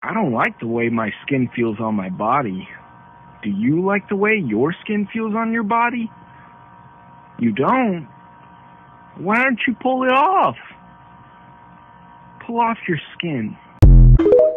I don't like the way my skin feels on my body. Do you like the way your skin feels on your body? You don't? Why don't you pull it off? Pull off your skin.